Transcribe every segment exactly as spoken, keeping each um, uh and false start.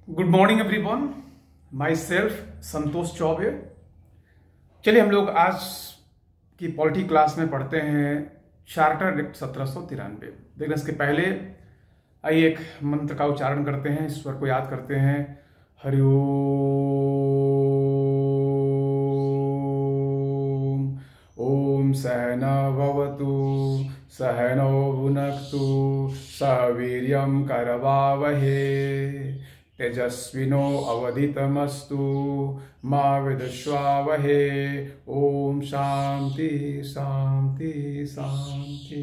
Good morning everyone, myself Santosh Choubey. चलिए हम लोग आज की पॉलिटी क्लास में पढ़ते हैं चार्टर एक्ट सत्रह सौ तिरानवे। लेकिन इसके पहले आइए एक मंत्र का उच्चारण करते हैं, ईश्वर को याद करते हैं। हरि ओम। ओम सहना भवतु सहनौ भुनक्तु सह वीर्यं करवावहे तेजस्विनो अवधितमस्तु मा विद्विषावहे। ओम शांति शांति शांति।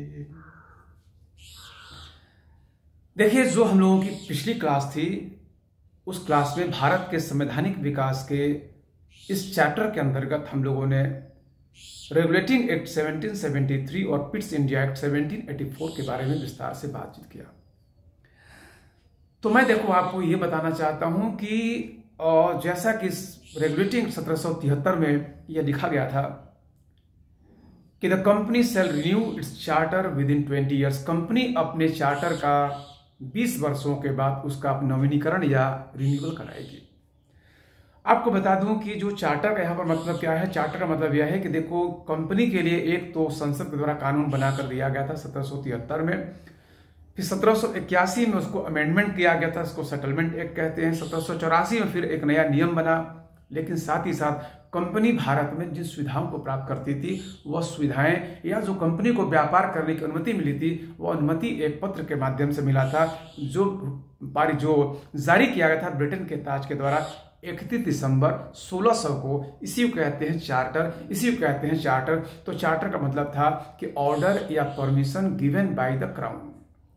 देखिए, जो हम लोगों की पिछली क्लास थी उस क्लास में भारत के संवैधानिक विकास के इस चैप्टर के अंतर्गत हम लोगों ने रेगुलेटिंग एक्ट सत्रह सौ तिहत्तर और पिट्स इंडिया एक्ट सत्रह सौ चौरासी के बारे में विस्तार से बातचीत किया। तो मैं देखो आपको ये बताना चाहता हूं कि जैसा कि रेगुलेटिंग सत्रह सौ तिहत्तर में यह लिखा गया था कि the company shall renew its charter within twenty years. Company अपने चार्टर का बीस वर्षों के बाद उसका नवीनीकरण या रिन्यूअल कराएगी। आपको बता दूं कि जो चार्टर का यहाँ पर मतलब क्या है। चार्टर का मतलब यह है कि देखो, कंपनी के लिए एक तो संसद के द्वारा कानून बनाकर दिया गया था सत्रह सौ तिहत्तर में, फिर सत्रह सौ इक्यासी में उसको अमेंडमेंट किया गया था, उसको सेटलमेंट एक्ट कहते हैं। सत्रह सौ चौरासी में फिर एक नया नियम बना, लेकिन साथ ही साथ कंपनी भारत में जिन सुविधाओं को प्राप्त करती थी वह सुविधाएं या जो कंपनी को व्यापार करने की अनुमति मिली थी वह अनुमति एक पत्र के माध्यम से मिला था जो पारी जो जारी किया गया था ब्रिटेन के ताज के द्वारा इकतीस दिसंबर सोलह सौ को। इसी को कहते हैं चार्टर, इसी को कहते हैं चार्टर। तो चार्टर का मतलब था कि ऑर्डर या permission given by the crown.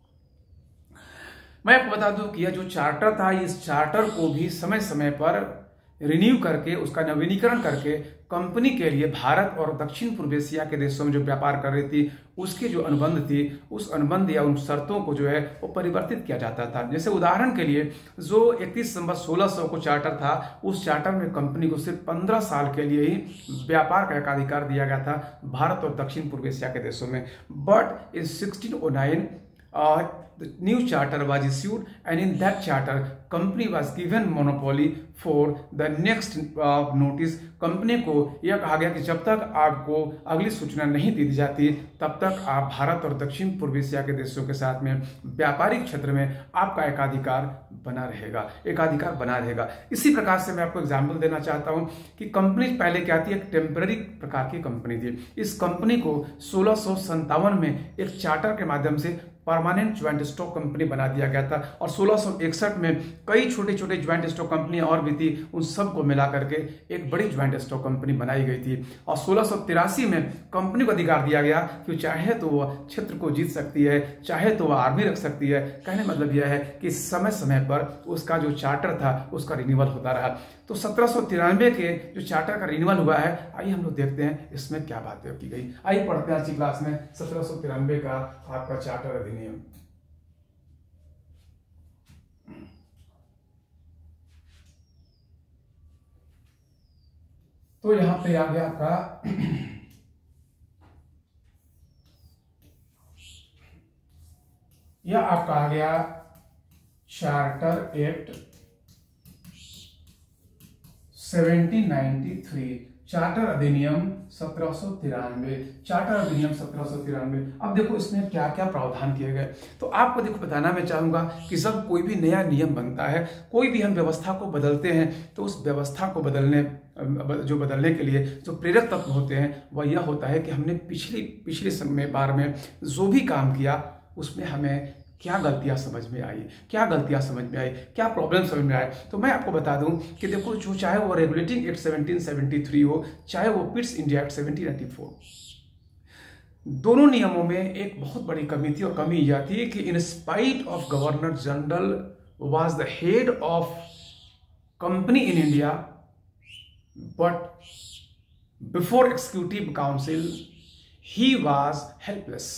मैं आपको बता दूं कि यह जो चार्टर था, इस चार्टर को भी समय समय पर रिन्यू करके उसका नवीनीकरण करके कंपनी के लिए भारत और दक्षिण पूर्व एशिया के देशों में जो व्यापार कर रही थी उसकी जो अनुबंध थी उस अनुबंध या उन शर्तों को जो है वो परिवर्तित किया जाता था। जैसे उदाहरण के लिए जो इकतीस दिसंबर सोलह सौ को चार्टर था, उस चार्टर में कंपनी को सिर्फ पंद्रह साल के लिए ही व्यापार का एकाधिकार दिया गया था भारत और दक्षिण पूर्व एशिया के देशों में। But in sixteen o nine the new charter was issued, and in that charter company was given monopoly for the next uh, notice। Company को यह कहा गया कि जब तक आपको अगली सूचना नहीं दी जाती तब तक आप भारत और दक्षिण पूर्व एशिया के देशों के साथ में व्यापारिक क्षेत्र में आपका एकाधिकार बना रहेगा एकाधिकार बना रहेगा। इसी प्रकार से मैं आपको एग्जाम्पल देना चाहता हूं कि कंपनी पहले क्या थी, एक टेम्पररी प्रकार की कंपनी थी। इस कंपनी को सोलह सौ संतावन में एक चार्टर के माध्यम से परमानेंट ज्वाइंट स्टॉक कंपनी बना दिया गया था और सोलह सौ इकसठ में कई छोटे छोटे ज्वाइंट स्टॉक कंपनियां और भी थी, उन सबको मिला करके एक बड़ी ज्वाइंट स्टॉक कंपनी बनाई गई थी। और सोलह सौ तिरासी में कंपनी को अधिकार दिया गया कि चाहे तो वह क्षेत्र को जीत सकती है, चाहे तो वह आर्मी रख सकती है। कहने मतलब यह है कि समय समय पर उसका जो चार्टर था उसका रिन्यूअल होता रहा। तो सत्रह सौ तिरानवे के जो चार्टर का रिन्यूअल हुआ है, आइए हम लोग देखते हैं इसमें क्या बातें की गई। आइए पढ़ते हैं आज की क्लास में सत्रह सौ तिरानवे का आपका चार्टर अधिनियम। तो यहां पे आ गया आपका यह आपका आ गया चार्टर एक्ट सत्रह सौ तिरानवे, चार्टर अधिनियम सत्रह सौ तिरानवे, चार्टर अधिनियम सत्रह सौ तिरानवे। अब देखो इसमें क्या क्या प्रावधान किए गए। तो आपको देखो बताना मैं चाहूंगा कि जब कोई भी नया नियम बनता है, कोई भी हम व्यवस्था को बदलते हैं, तो उस व्यवस्था को बदलने जो बदलने के लिए जो प्रेरक तत्व होते हैं वह यह होता है कि हमने पिछली पिछले समय बार में जो भी काम किया उसमें हमें क्या गलतियां समझ में आई, क्या गलतियां समझ में आई, क्या प्रॉब्लम समझ में आए। तो मैं आपको बता दूं कि देखो, जो चाहे वो रेगुलेटिंग एक्ट सत्रह सौ तिहत्तर हो, चाहे वो पिट्स इंडिया एक्ट सत्रह सौ चौरासी, दोनों नियमों में एक बहुत बड़ी कमी थी। और कमी यह थी कि in spite of governor general was the head of company in India, but before executive council he was helpless.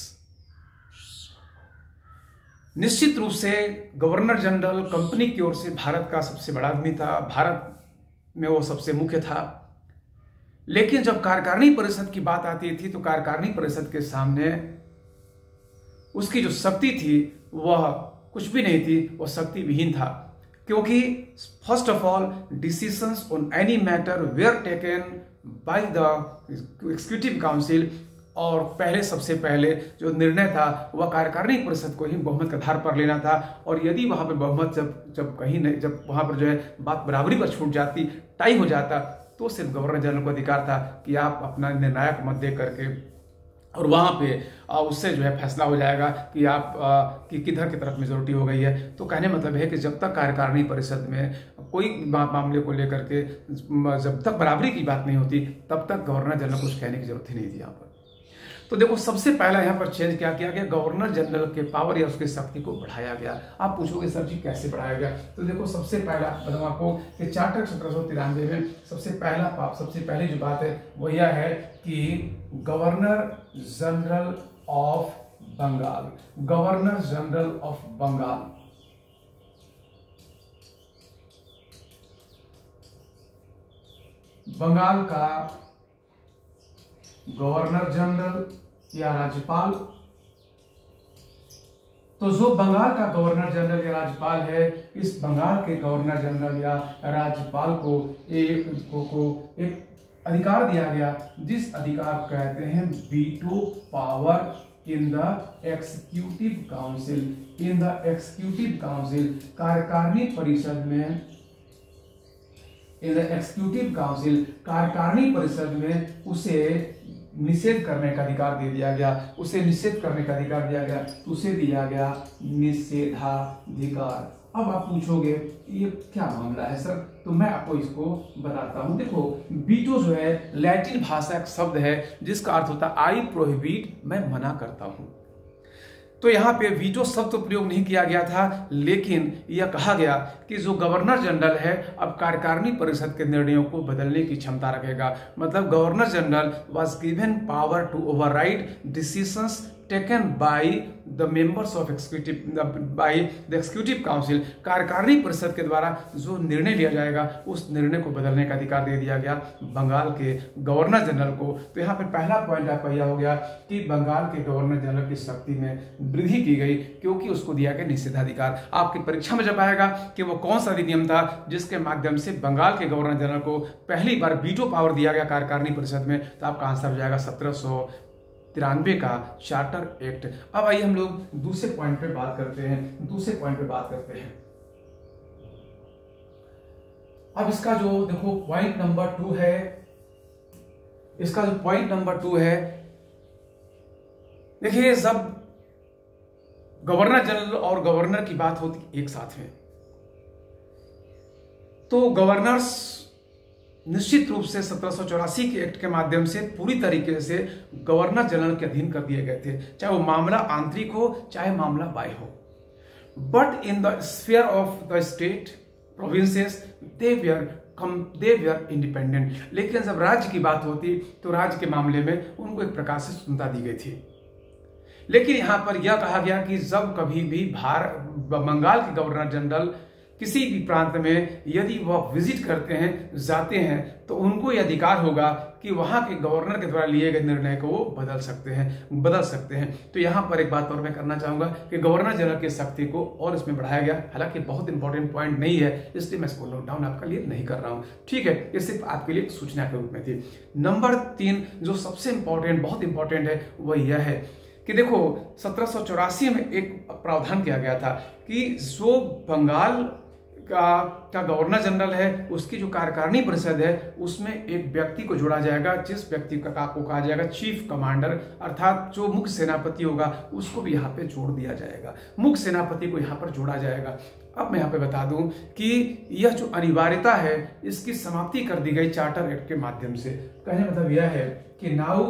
निश्चित रूप से गवर्नर जनरल कंपनी की ओर से भारत का सबसे बड़ा आदमी था, भारत में वो सबसे मुख्य था, लेकिन जब कार्यकारिणी परिषद की बात आती थी तो कार्यकारिणी परिषद के सामने उसकी जो शक्ति थी वह कुछ भी नहीं थी, वह शक्ति विहीन था। क्योंकि first of all decisions on any matter were taken by the executive council, और पहले सबसे पहले जो निर्णय था वह कार्यकारिणी परिषद को ही बहुमत के आधार पर लेना था। और यदि वहां पर बहुमत जब जब कहीं नहीं, जब वहां पर जो है बात बराबरी पर छूट जाती, टाई हो जाता, तो सिर्फ गवर्नर जनरल को अधिकार था कि आप अपना निर्णायक मत दे करके और वहाँ पे उससे जो है फैसला हो जाएगा कि आप कि किधर की तरफ मेजोरिटी हो गई है। तो कहने मतलब है कि जब तक कार्यकारिणी परिषद में कोई मामले को लेकर के जब तक बराबरी की बात नहीं होती, तब तक गवर्नर जनरल को कुछ कहने की जरूरत ही नहीं थी यहाँ पर। तो देखो सबसे पहला यहाँ पर चेंज क्या किया गया, गवर्नर जनरल के पावर या उसकी शक्ति को बढ़ाया गया। आप पूछोगे सर जी कैसे बढ़ाया गया, तो देखो सबसे पहला बताऊं आपको कि चार्टर सत्रह सौ तिरानवे में सबसे पहला सबसे पहली जो बात है वो यह है कि governor general of Bengal, governor general of Bengal Bengal का गवर्नर जनरल या राज्यपाल, तो जो बंगाल का गवर्नर जनरल या राज्यपाल है, इस बंगाल के गवर्नर जनरल या राज्यपाल को एक को, को एक अधिकार दिया गया जिस अधिकार को कहते हैं veto power in the executive council, in the executive council कार्यकारिणी परिषद में, इन द एग्जीक्यूटिव काउंसिल कार्यकारिणी परिषद में उसे निषेध करने का अधिकार दे दिया गया, उसे निषेध करने का अधिकार दिया गया, उसे दिया गया निषेधाधिकार। अब आप पूछोगे ये क्या मामला है सर, तो मैं आपको इसको बताता हूं। देखो वीटो जो है लैटिन भाषा का शब्द है जिसका अर्थ होता है आई प्रोहिबिट, मैं मना करता हूं। तो यहाँ पे वीटो शब्द तो प्रयोग नहीं किया गया था, लेकिन यह कहा गया कि जो गवर्नर जनरल है अब कार्यकारिणी परिषद के निर्णयों को बदलने की क्षमता रखेगा। मतलब governor general was given power to override decisions taken by the members of executive by the executive council, कार्यकारिणी परिषद के द्वारा जो निर्णय लिया जाएगा उस निर्णय को बदलने का अधिकार दे दिया गया बंगाल के गवर्नर जनरल को। तो यहाँ पे पहला पॉइंट आपका यह हो गया कि बंगाल के गवर्नर जनरल की शक्ति में वृद्धि की गई क्योंकि उसको दिया गया निषेधाधिकार। आपकी परीक्षा में जब आएगा कि वो कौन सा अधिनियम था जिसके माध्यम से बंगाल के गवर्नर जनरल को पहली बार वीटो पावर दिया गया कार्यकारिणी परिषद में, तो आपका आंसर हो जाएगा सत्रह सौ तिरानवे का चार्टर एक्ट। अब आइए हम लोग दूसरे पॉइंट पे बात करते हैं, दूसरे पॉइंट पे बात करते हैं। अब इसका जो देखो पॉइंट नंबर टू है, इसका जो पॉइंट नंबर टू है, देखिए जब गवर्नर जनरल और गवर्नर की बात होती एक साथ में, तो गवर्नर्स निश्चित रूप से सत्रह सौ चौरासी के एक्ट के माध्यम से पूरी तरीके से गवर्नर जनरल के अधीन कर दिए गए थे, चाहे वो मामला आंतरिक हो चाहे मामला बाह्य हो। But in the sphere of the state provinces they were come they were independent. लेकिन जब राज्य की बात होती तो राज्य के मामले में उनको एक प्रकार से स्वतंत्रता दी गई थी। लेकिन यहां पर यह कहा गया कि जब कभी भी भारत बंगाल के गवर्नर जनरल किसी भी प्रांत में यदि वह विजिट करते हैं, जाते हैं, तो उनको यह अधिकार होगा कि वहां के गवर्नर के द्वारा लिए गए निर्णय को वो बदल सकते हैं बदल सकते हैं। तो यहां पर एक बात और मैं करना चाहूंगा कि गवर्नर जनरल की शक्ति को और इसमें बढ़ाया गया। हालांकि बहुत इंपॉर्टेंट पॉइंट नहीं है, इसलिए मैं इसको नोट डाउन आपके लिए नहीं कर रहा हूं, ठीक है। ये सिर्फ आपके लिए सूचना के रूप में थी। नंबर तीन जो सबसे इंपॉर्टेंट बहुत इंपॉर्टेंट है वह यह है कि देखो सत्रह सौ चौरासी में एक प्रावधान किया गया था कि जो बंगाल का, का गवर्नर जनरल है उसकी जो कार्यकारिणी परिषद है उसमें एक व्यक्ति को जोड़ा जाएगा जिस व्यक्ति का, का को कहा जाएगा चीफ कमांडर, अर्थात जो मुख्य सेनापति होगा उसको भी यहाँ पे जोड़ दिया जाएगा, मुख्य सेनापति को यहाँ पर जोड़ा जाएगा। अब मैं यहाँ पे बता दूं कि यह जो अनिवार्यता है इसकी समाप्ति कर दी गई चार्टर एक्ट के माध्यम से। कहने मतलब यह है कि now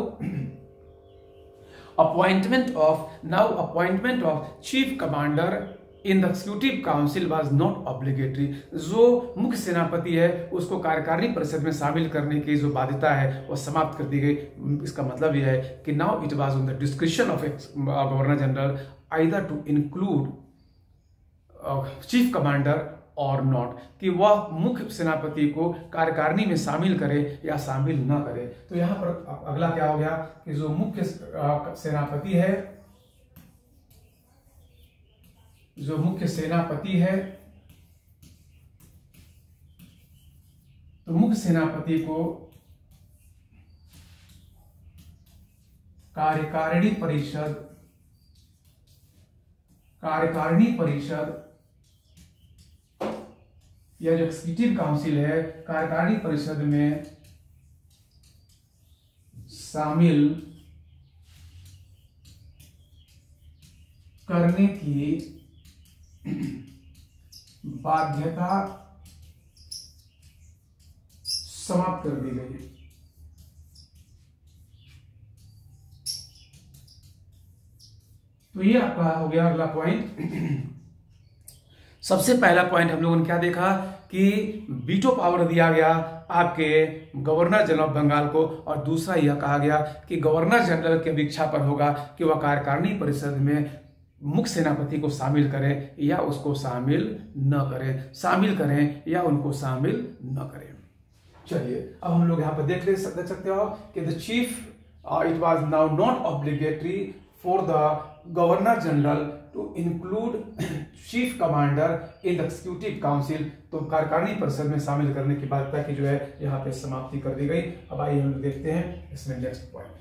appointment of now appointment of chief commander in the executive council was not obligatory. जो मुख्य सेनापति है उसको कार्यकारिणी परिषद में शामिल करने की जो बाध्यता है वह समाप्त कर दी गई। इसका मतलब यह है कि now it was on the description of governor general either to include chief commander और नॉट, कि वह मुख्य सेनापति को कार्यकारिणी में शामिल करे या शामिल न करे। तो यहां पर अगला क्या हो गया कि जो मुख्य सेनापति है जो मुख्य सेनापति है तो मुख्य सेनापति को कार्यकारिणी परिषद कार्यकारिणी परिषद या जो एग्जीक्यूटिव काउंसिल है, कार्यकारिणी परिषद में शामिल करने की बाध्यता समाप्त कर दी गई। तो ये आपका हो गया अगला पॉइंट। सबसे पहला पॉइंट हम लोगों ने क्या देखा कि वीटो पावर दिया गया आपके गवर्नर जनरल ऑफ बंगाल को, और दूसरा यह कहा गया कि गवर्नर जनरल के इच्छा पर होगा कि वह कार्यकारिणी परिषद में मुख्य सेनापति को शामिल करें या उसको शामिल न करें, शामिल करें या उनको शामिल न करें। चलिए अब हम लोग यहाँ पर देख ले देख सकते हो कि the chief it was now not obligatory for the governor general to include chief commander in the executive council. तो कार्यकारिणी परिषद में शामिल करने की बाध्यता की जो है यहाँ पे समाप्ति कर दी गई। अब आइए हम लोग देखते हैं इसमें नेक्स्ट पॉइंट।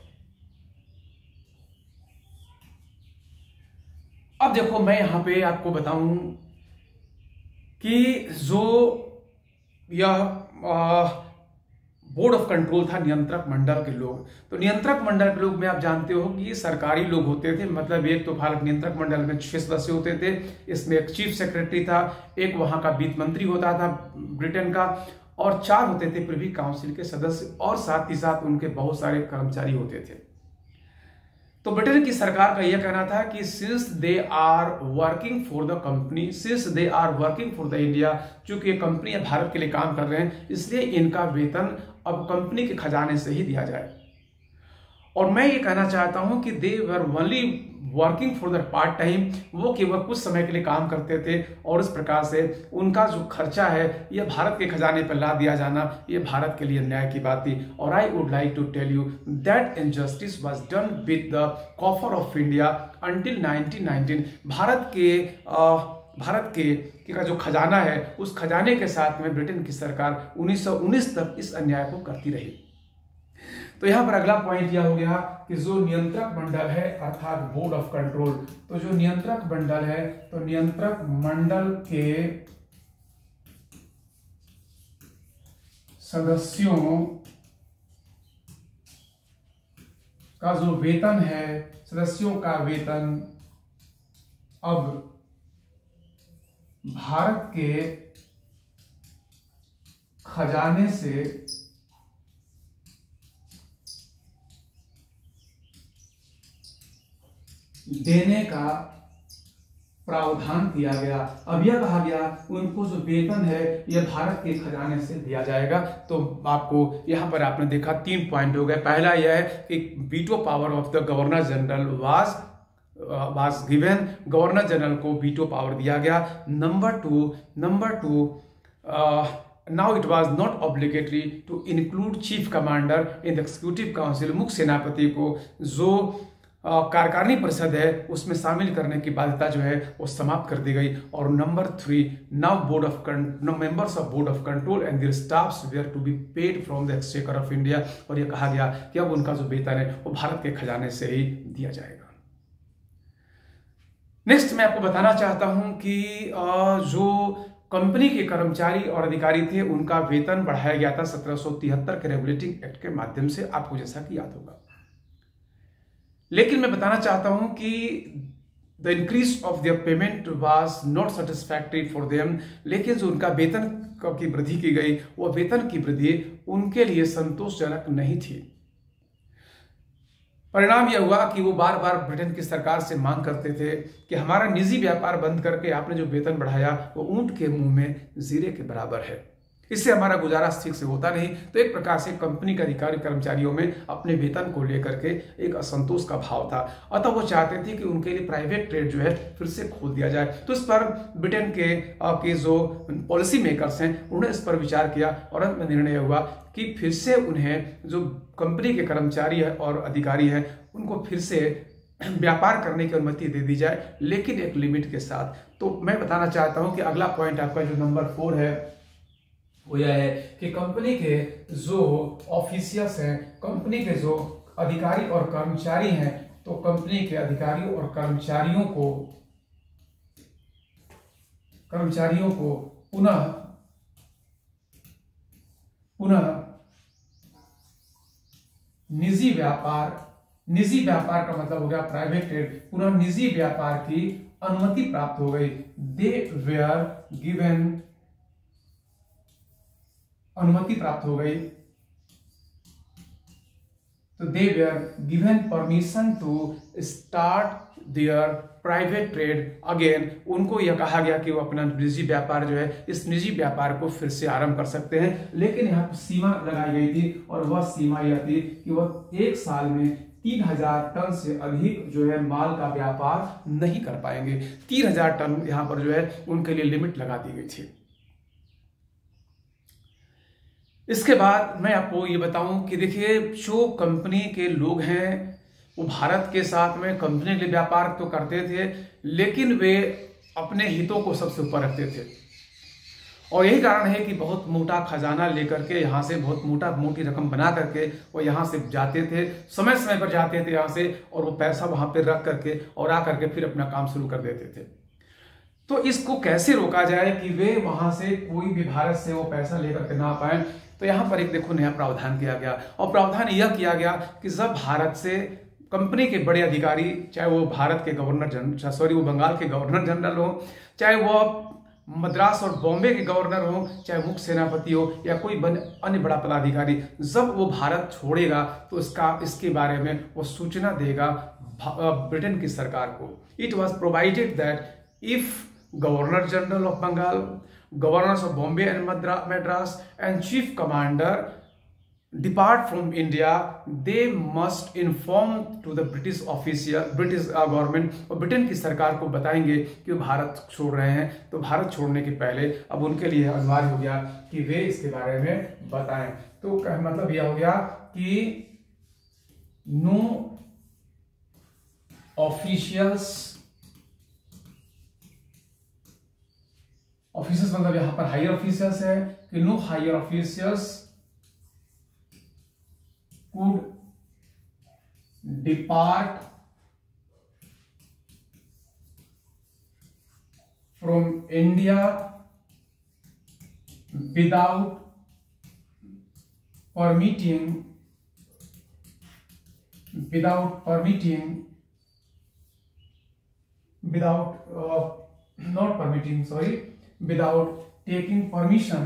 अब देखो मैं यहां पे आपको बताऊं कि जो यह बोर्ड ऑफ कंट्रोल था, नियंत्रक मंडल के लोग, तो नियंत्रक मंडल के लोग में आप जानते हो कि ये सरकारी लोग होते थे। मतलब एक तो भारत नियंत्रक मंडल में छह सदस्य होते थे, इसमें एक चीफ सेक्रेटरी था, एक वहां का वित्त मंत्री होता था ब्रिटेन का, और चार होते थे प्रिवी काउंसिल के सदस्य, और साथ ही साथ उनके बहुत सारे कर्मचारी होते थे। तो ब्रिटेन की सरकार का यह कहना था कि since they are working for the company, since they are working for the India, चूंकि ये कंपनी भारत के लिए काम कर रहे हैं, इसलिए इनका वेतन अब कंपनी के खजाने से ही दिया जाए। और मैं ये कहना चाहता हूं कि they were only working for the part time, वो केवल कुछ समय के लिए काम करते थे, और इस प्रकार से उनका जो खर्चा है यह भारत के खजाने पर ला दिया जाना, ये भारत के लिए न्याय की बात थी। और I would like to tell you that injustice was done with the coffer of India until nineteen nineteen. Bharat के आ, भारत के का जो खजाना है, उस खजाने के साथ में ब्रिटेन की सरकार उन्नीस सौ उन्नीस तक इस अन्याय को करती रही। तो यहां पर अगला पॉइंट यह हो गया कि जो नियंत्रक मंडल है अर्थात बोर्ड ऑफ कंट्रोल, तो जो नियंत्रक मंडल है, तो नियंत्रक मंडल के सदस्यों का जो वेतन है, सदस्यों का वेतन अब भारत के खजाने से देने का प्रावधान किया गया। अब यह कहा गया उनको जो वेतन है यह भारत के खजाने से दिया जाएगा। तो आपको यहां पर आपने देखा तीन पॉइंट हो गए। पहला यह है कि veto power of the governor general was was given, governor general को वीटो पावर दिया गया। Number two number two now it was not obligatory to include chief commander in the executive council, मुख्य सेनापति को जो कार्यकारिणी परिषद है उसमें शामिल करने की बाध्यता जो है वो समाप्त कर दी गई। और number three now board of members of board of control and their staffs were to be paid from the exchequer of India. और यह कहा गया कि अब उनका जो वेतन है वो भारत के खजाने से ही दिया जाएगा। नेक्स्ट मैं आपको बताना चाहता हूं कि जो कंपनी के कर्मचारी और अधिकारी थे उनका वेतन बढ़ाया गया था सत्रह सौ तिहत्तर के रेगुलेटिंग एक्ट के माध्यम से, आपको जैसा कि याद होगा। लेकिन मैं बताना चाहता हूं कि the increase of their payment was not satisfactory for them, लेकिन जो उनका वेतन की वृद्धि की गई वो वेतन की वृद्धि उनके लिए संतोषजनक नहीं थी। परिणाम यह हुआ कि वो बार बार ब्रिटेन की सरकार से मांग करते थे कि हमारा निजी व्यापार बंद करके आपने जो वेतन बढ़ाया वो ऊंट के मुंह में जीरे के बराबर है, इससे हमारा गुजारा ठीक से होता नहीं। तो एक प्रकार से कंपनी के अधिकारी कर्मचारियों में अपने वेतन को लेकर के एक असंतोष का भाव था। अतः वो चाहते थे कि उनके लिए प्राइवेट ट्रेड जो है फिर से खोल दिया जाए। तो इस पर ब्रिटेन के, के जो पॉलिसी मेकर्स हैं उन्होंने इस पर विचार किया और अंत में निर्णय हुआ कि फिर से उन्हें जो कंपनी के कर्मचारी है और अधिकारी हैं उनको फिर से व्यापार करने की अनुमति दे दी जाए, लेकिन एक लिमिट के साथ। तो मैं बताना चाहता हूं कि अगला पॉइंट आपका जो नंबर फोर है वो यह है कि कंपनी के जो ऑफिशियल्स हैं, कंपनी के जो अधिकारी और कर्मचारी हैं, तो कंपनी के अधिकारियों और कर्मचारियों को कर्मचारियों को पुनः पुनः निजी व्यापार निजी व्यापार का मतलब हो गया प्राइवेट ट्रेड, पुनः निजी व्यापार की अनुमति प्राप्त हो गई। दे वेयर गिवन अनुमति प्राप्त हो गई तो they were given permission to start their private trade again. उनको यह कहा गया कि वो अपना निजी व्यापार जो है, इस निजी व्यापार को फिर से आरंभ कर सकते हैं, लेकिन यहाँ पर सीमा लगाई गई थी और वह सीमा यह थी कि वह एक साल में तीन हजार टन से अधिक जो है माल का व्यापार नहीं कर पाएंगे। तीन हजार टन यहाँ पर जो है उनके लिए लिमिट लगा दी गई थी। इसके बाद मैं आपको ये बताऊं कि देखिए, जो कंपनी के लोग हैं वो भारत के साथ में कंपनी के लिए व्यापार तो करते थे, लेकिन वे अपने हितों को सबसे ऊपर रखते थे। और यही कारण है कि बहुत मोटा खजाना लेकर के यहाँ से बहुत मोटा मोटी रकम बना करके वो यहाँ से जाते थे, समय समय पर जाते थे यहाँ से, और वो पैसा वहाँ पे रख करके और आ करके फिर अपना काम शुरू कर देते थे। तो इसको कैसे रोका जाए कि वे वहाँ से कोई भी भारत से वो पैसा लेकर के ना पाए, तो यहाँ पर एक देखो नया प्रावधान किया गया। और प्रावधान यह किया गया कि जब भारत से कंपनी के बड़े अधिकारी, चाहे वो भारत के गवर्नर जनरल सॉरी वो बंगाल के गवर्नर जनरल हो, चाहे वो मद्रास और बॉम्बे के गवर्नर हो, चाहे मुख्य सेनापति हो या कोई अन्य बड़ा पदाधिकारी, जब वो भारत छोड़ेगा तो इसका इसके बारे में वो सूचना देगा ब्रिटेन की सरकार को। It was provided that if governor general of Bengal, governors of Bombay and Madras and chief commander depart from India, they must inform to the British official, British government, और ब्रिटेन की सरकार को बताएंगे कि वो भारत छोड़ रहे हैं। तो भारत छोड़ने के पहले अब उनके लिए अनिवार्य हो गया कि वे इसके बारे में बताएं। तो मतलब यह हो गया कि नो ऑफिशियल्स ऑफिसर्स मतलब यहां पर हायर ऑफिसर्स है कि no higher officers could depart from India without permitting without permitting without not permitting sorry without taking permission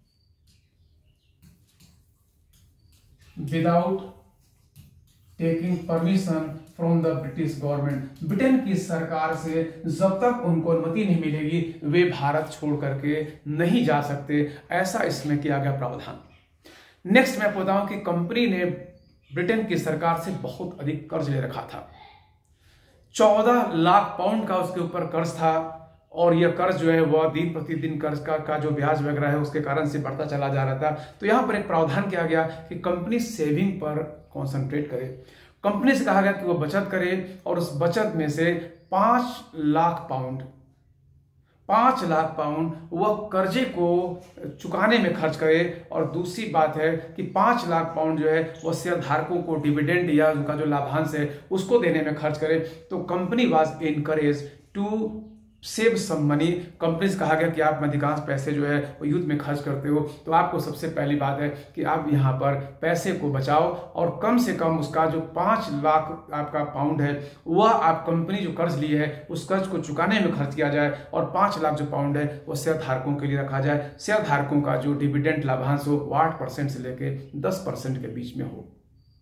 without taking permission from the British government। Britain की सरकार से जब तक उनको अनुमति नहीं मिलेगी वे भारत छोड़ करके नहीं जा सकते, ऐसा इसमें किया गया प्रावधान। नेक्स्ट मैं आपको बताऊं कि कंपनी ने ब्रिटेन की सरकार से बहुत अधिक कर्ज ले रखा था। चौदह लाख पाउंड का उसके ऊपर कर्ज था, और यह कर्ज जो है वह दिन प्रतिदिन कर्ज का, का जो ब्याज वगैरह है उसके कारण से बढ़ता चला जा रहा था। तो यहाँ पर एक प्रावधान किया गया कि कंपनी सेविंग पर कॉन्सेंट्रेट करे। कंपनी से कहा गया कि वो बचत करे और उस बचत में से पांच लाख पाउंड पांच लाख पाउंड वह कर्जे को चुकाने में खर्च करे। और दूसरी बात है कि पांच लाख पाउंड जो है वह शेयर धारकों को डिविडेंड या उनका जो लाभांश है उसको देने में खर्च करे। तो company was encourage to save some money. Company से कहा गया कि आप अधिकांश पैसे जो है वो युद्ध में खर्च करते हो, तो आपको सबसे पहली बात है कि आप यहाँ पर पैसे को बचाओ और कम से कम उसका जो पांच लाख आपका पाउंड है वह आप कंपनी जो कर्ज ली है उस कर्ज को चुकाने में खर्च किया जाए, और पांच लाख जो पाउंड है वो शेयर धारकों के लिए रखा जाए। शेयर धारकों का जो डिविडेंड लाभांश हो वो आठ परसेंट से लेके दस परसेंट के बीच में हो।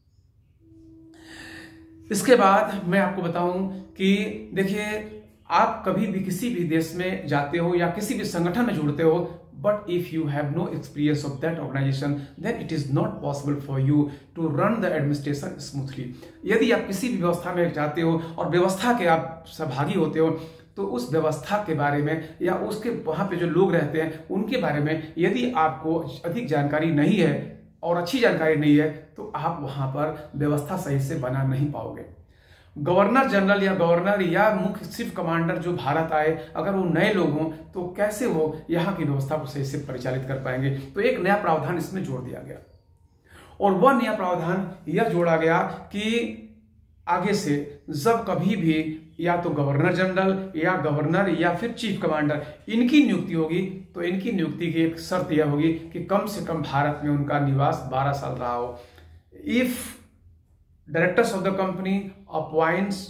इसके बाद मैं आपको बताऊं कि देखिए, आप कभी भी किसी भी देश में जाते हो या किसी भी संगठन में जुड़ते हो, but if you have no experience of that organisation then it is not possible for you to run the administration smoothly. यदि आप किसी भी व्यवस्था में जाते हो और व्यवस्था के आप सहभागी होते हो, तो उस व्यवस्था के बारे में या उसके वहां पे जो लोग रहते हैं उनके बारे में यदि आपको अधिक जानकारी नहीं है और अच्छी जानकारी नहीं है, तो आप वहां पर व्यवस्था सही से बना नहीं पाओगे। गवर्नर जनरल या गवर्नर या मुख्य चीफ कमांडर जो भारत आए, अगर वो नए लोग हों तो कैसे वो यहाँ की व्यवस्था को सही से परिचालित कर पाएंगे। तो एक नया प्रावधान इसमें जोड़ दिया गया और वह नया प्रावधान यह जोड़ा गया कि आगे से जब कभी भी या तो गवर्नर जनरल या गवर्नर या फिर चीफ कमांडर इनकी नियुक्ति होगी तो इनकी नियुक्ति की एक शर्त यह होगी कि कम से कम भारत में उनका निवास बारह साल रहा हो। If directors of the company appoints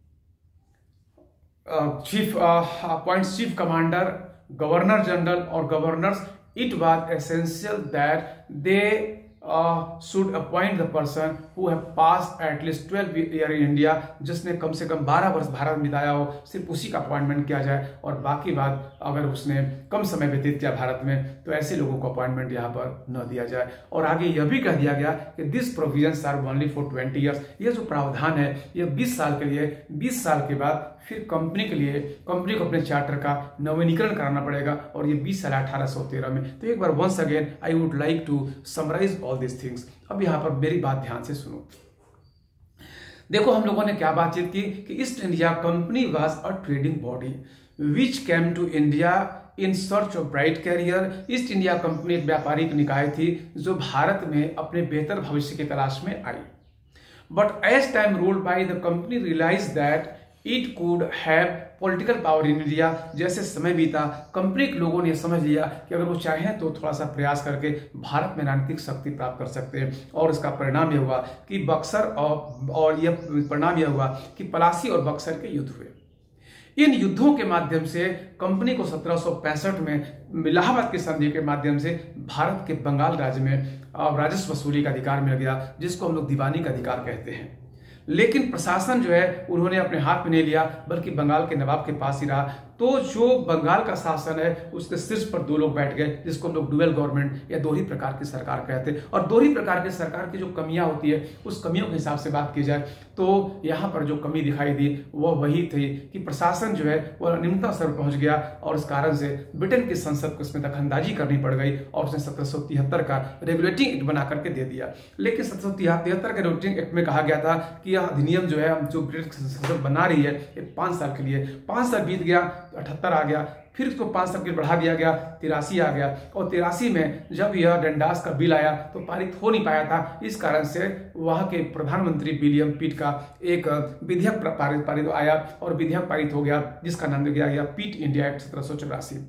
chief appoints chief commander, governor general और governors, it was essential that they Uh, should appoint the person who have passed at least twelve year in India, जिसने कम से कम बारह वर्ष भारत में बिताया हो, सिर्फ उसी का अपॉइंटमेंट किया जाए और बाकी बात अगर उसने कम समय व्यतीत किया भारत में तो ऐसे लोगों को अपॉइंटमेंट यहाँ पर न दिया जाए। और आगे यह भी कह दिया गया कि this provisions are only for twenty years, ये जो प्रावधान है यह बीस साल के लिए, बीस साल के बाद फिर कंपनी के लिए कंपनी को अपने चार्टर का नवीनीकरण कराना पड़ेगा और ये बीस साल अठारह सौ तेरह में। तो एक बार once again I would like to summarise all this things. अब यहाँ पर मेरी बात ध्यान से सुनो। देखो हम लोगों ने क्या बातचीत की कि East India company was a trading body which came to India in search of bright career. East India company एक व्यापारिक निकाय थी जो भारत में अपने बेहतर भविष्य की तलाश में आई। But as time rolled by the company realise that it could have political power in India. जैसे समय बीता कंपनी के लोगों ने समझ लिया कि अगर वो चाहें तो थोड़ा सा प्रयास करके भारत में राजनीतिक शक्ति प्राप्त कर सकते हैं। और इसका परिणाम यह हुआ कि बक्सर और, और यह परिणाम यह हुआ कि पलासी और बक्सर के युद्ध हुए। इन युद्धों के माध्यम से कंपनी को सत्रह सौ पैंसठ में इलाहाबाद की संधि के माध्यम से भारत के बंगाल राज्य में राजस्व वसूली का अधिकार मिल गया, जिसको हम लोग दीवानी का अधिकार कहते हैं। लेकिन प्रशासन जो है उन्होंने अपने हाथ में नहीं लिया बल्कि बंगाल के नवाब के पास ही रहा। तो जो बंगाल का शासन है उसके शीर्ष पर दो लोग बैठ गए जिसको हम लोग डुअल गवर्नमेंट या दोहरी प्रकार की सरकार कहते हैं। और दोहरी प्रकार की सरकार की जो कमियां होती है उस कमियों के हिसाब से बात की जाए तो यहाँ पर जो कमी दिखाई दी वह वही थी कि प्रशासन जो है वह निम्नतम स्तर पर पहुंच गया और इस कारण से ब्रिटेन की संसद को इसमें दखलंदाजी करनी पड़ गई और उसने सत्रह सौ तिहत्तर का रेगुलेटिंग एक्ट बना करके दे दिया। लेकिन सत्रह सौ तिहत्तर के रेगुलेटिंग एक्ट में कहा गया था कि यह अधिनियम जो है जो ब्रिटेन की संसद बना रही है ये पांच साल के लिए, पांच साल बीत गया अठहत्तर आ गया, फिर इसको पांच साल के लिए बढ़ा दिया गया, तिरासी आ गया और तिरासी में जब यह डंडास का बिल आया तो पारित हो नहीं पाया था। इस कारण से वहां के प्रधानमंत्री विलियम पिट का एक विधेयक पारित पारित आया और विधेयक पारित हो गया जिसका नाम दिया गया पिट इंडिया एक्ट सत्रह सौ चौरासी।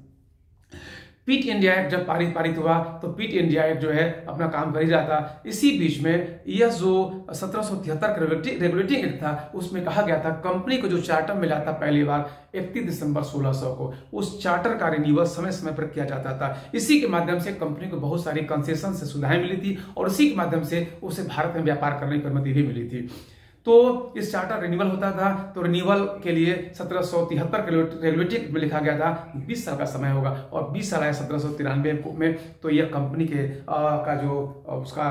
पिट इंडिया एक्ट जब पारित पारित हुआ तो पिट इंडिया एक्ट जो है अपना काम कर ही रहा था। इसी बीच में यह जो सत्रह सौ तिहत्तर का रेगुलेटिंग एक्ट था उसमें कहा गया था कंपनी को जो चार्टर मिला था पहली बार इकतीस दिसंबर सोलह सौ को, उस चार्टर का रिन्यूअल समय समय पर किया जाता था। इसी के माध्यम से कंपनी को बहुत सारी कंसेशन से सुविधाएं मिली थी और इसी के माध्यम से उसे भारत में व्यापार करने की अनुमति भी मिली थी। तो इस चार्टर रिन्यूअल होता था तो रिन्यूअल के लिए सत्रह सौ तिहत्तर के रेगुलेटिंग में लिखा गया था बीस साल का समय होगा और बीस साल आया सत्रह सौ तिरानवे में तो यह कंपनी के आ, का जो उसका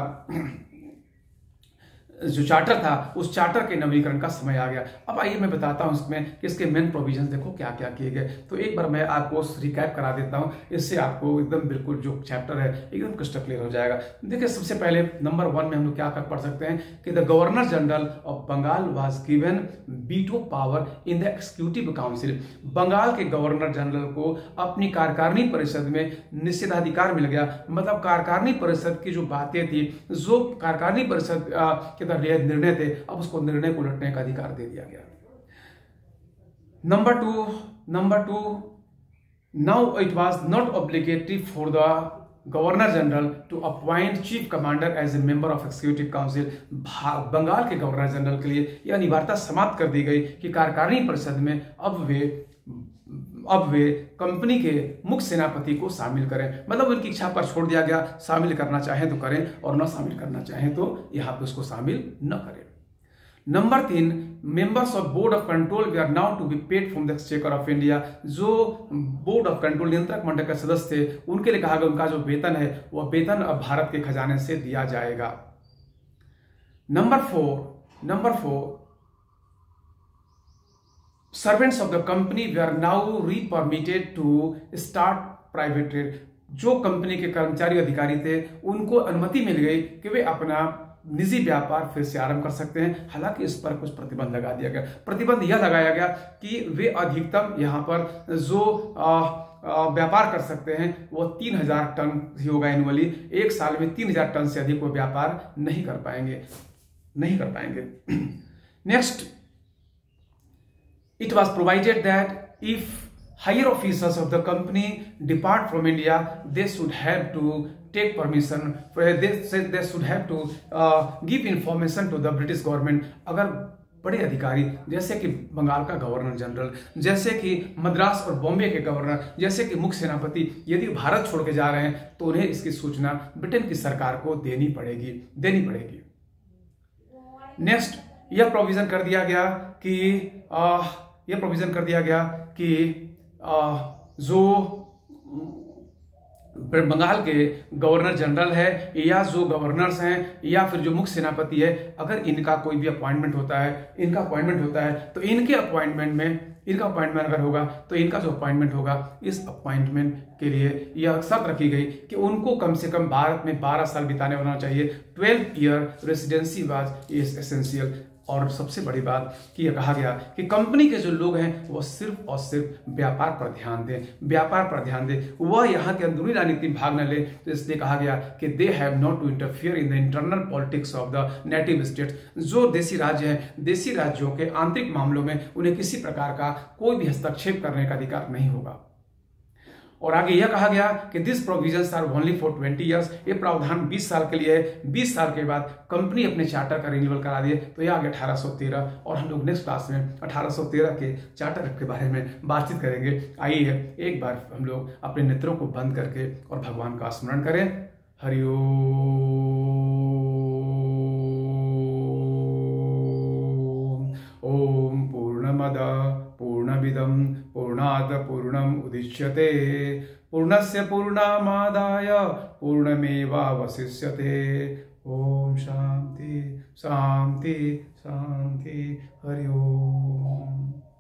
जो चार्टर था उस चार्टर के नवीनीकरण का समय आ गया। अब आइए मैं बताता हूं इसमें कि इसके मेन प्रोविजंस देखो क्या क्या किए गए। तो एक बार मैं आपको रिकैप करा देता हूं, इससे आपको एकदम बिल्कुल जो चैप्टर है एकदम क्रिस्टल क्लियर हो जाएगा। देखिए सबसे पहले नंबर वन में हम लोग क्या कर पढ़ सकते हैं कि the governor general of Bengal was given veto power in the executive council. Bengal के गवर्नर जनरल को अपनी कार्यकारिणी परिषद में निषेधाधिकार मिल गया। मतलब कार्यकारिणी परिषद की जो बातें थी, जो कार्यकारिणी परिषद के निर्णय थे, अब उसको निर्णय को उलटने का अधिकार दे दिया गया। Number two number two now it was not obligatory for the governor general to appoint chief commander as a member of executive council. Bengal के गवर्नर जनरल के लिए यह अनिवार्यता समाप्त कर दी गई कि कार्यकारिणी परिषद में अब वे अब वे कंपनी के मुख्य सेनापति को शामिल करें। मतलब उनकी इच्छा पर छोड़ दिया गया, शामिल करना चाहें तो करें और न शामिल करना चाहें तो यहां पे उसको शामिल न करें। नंबर तीन, members of board of control we are now to be paid from the exchequer of India. जो बोर्ड ऑफ कंट्रोल नियंत्रक मंडल के सदस्य थे उनके लिए कहा गया उनका जो वेतन है वह वेतन अब भारत के खजाने से दिया जाएगा। Number four number four servants of the company we are now repermitted to start private trade. जो कंपनी के कर्मचारी अधिकारी थे उनको अनुमति मिल गई कि वे अपना निजी व्यापार फिर से आरंभ कर सकते हैं। हालांकि इस पर कुछ प्रतिबंध लगा दिया गया। प्रतिबंध यह लगाया गया कि वे अधिकतम यहाँ पर जो व्यापार कर सकते हैं वो तीन हजार टन ही होगा एनुअली। एक साल में तीन हजार टन से अधिक वो व्यापार नहीं कर पाएंगे नहीं कर पाएंगे next, it was provided that if higher officers of the company depart from India, they should have to take permission, they, they should have to uh, give information to the British government। अगर बड़े अधिकारी जैसे कि बंगाल का governor general, जैसे कि मद्रास और बॉम्बे के गवर्नर, जैसे कि मुख्य सेनापति यदि भारत छोड़ के जा रहे हैं तो उन्हें इसकी सूचना ब्रिटेन की सरकार को देनी पड़ेगी देनी पड़ेगी नेक्स्ट, यह प्रोविजन कर दिया गया कि आ, यह प्रोविजन कर दिया गया कि आ, जो बंगाल के गवर्नर जनरल है या जो गवर्नर्स हैं या फिर जो मुख्य सेनापति है, अगर इनका कोई भी अपॉइंटमेंट होता है इनका अपॉइंटमेंट होता है तो इनके अपॉइंटमेंट में इनका अपॉइंटमेंट अगर होगा तो इनका जो अपॉइंटमेंट होगा इस अपॉइंटमेंट के लिए यह शर्त रखी गई कि उनको कम से कम भारत में बारह साल बिताने होना चाहिए। Twelve year residency was is essential. और सबसे बड़ी बात कि यह कहा गया कि कंपनी के जो लोग हैं वो सिर्फ और सिर्फ व्यापार पर ध्यान दें व्यापार पर ध्यान दें वह यहाँ के अंदरूनी राजनीति में भाग न ले। तो इसलिए कहा गया कि they have not to interfere in the internal politics of the native states. जो देशी राज्य हैं, देशी राज्यों के आंतरिक मामलों में उन्हें किसी प्रकार का कोई भी हस्तक्षेप करने का अधिकार नहीं होगा। और आगे यह कहा गया कि this provisions are only for twenty years. ये प्रावधान बीस साल के लिए है। बीस साल के बाद कंपनी अपने चार्टर का रिन्यूअल करा दिए तो यह आ गया अठारह सौ तेरह। और हम लोग नेक्स्ट क्लास में अठारह सौ तेरह के चार्टर के बारे में बातचीत करेंगे। आइए एक बार हम लोग अपने नेत्रों को बंद करके और भगवान का स्मरण करें। हरि ओम पूर्णमद पूर्णमिदं पूर्णात् पूर्णम् उदिच्यते पूर्णस्य पूर्णमादाय पूर्णमेवावशिष्यते। ओम शांति शांति शांति। हरि ओम।